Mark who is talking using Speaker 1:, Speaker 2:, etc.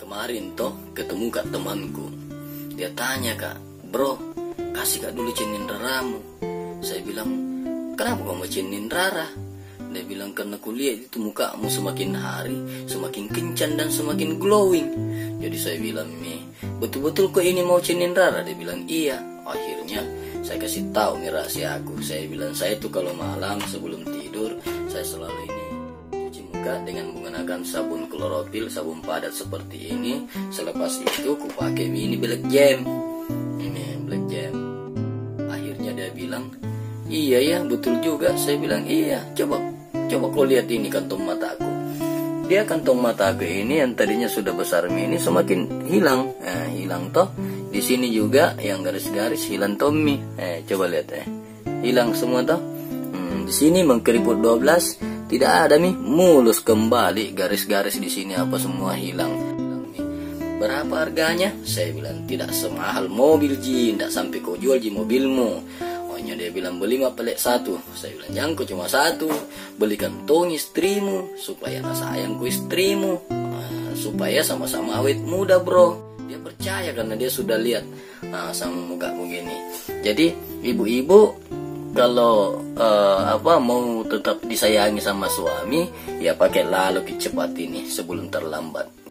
Speaker 1: Kemarin toh ketemu kak temanku. Dia tanya, kak, bro, kasih kak dulu cinin raramu. Saya bilang, kenapa kau mau cinin rara? Dia bilang, karena kulihat itu mukamu semakin hari semakin kencan dan semakin glowing. Jadi saya bilang, betul-betul kok ini mau cinin rara? Dia bilang, iya. Akhirnya saya kasih tahu nih rahasia aku. Saya bilang, saya tuh kalau malam sebelum tidur saya selalu ini cuci muka dengan menggunakan sabun klorofil, sabun padat seperti ini. Selepas itu ku pakai ini black jam. Ini black jam. Akhirnya dia bilang, iya ya, betul juga. Saya bilang, iya, coba kau lihat ini kantong mataku. Dia kantong mataku ini yang tadinya sudah besar ini semakin hilang. Hilang toh. Di sini juga yang garis-garis hilang Tommy. Coba lihat hilang semua toh. Di sini mengkeriput 12, tidak ada mulus kembali, garis-garis di sini apa semua hilang. Berapa harganya? Saya bilang, tidak semahal mobil ji, tidak sampai kau jual ji mobilmu. Dia bilang, beli 5 pelet 1. Saya bilang, jangko cuma 1. Belikan tong istrimu supaya sayangku istrimu, supaya sama-sama awet muda, bro. Dia percaya karena dia sudah lihat sama muka begini. Jadi ibu-ibu kalau mau tetap disayangi sama suami, ya pakai lalu cepat ini sebelum terlambat.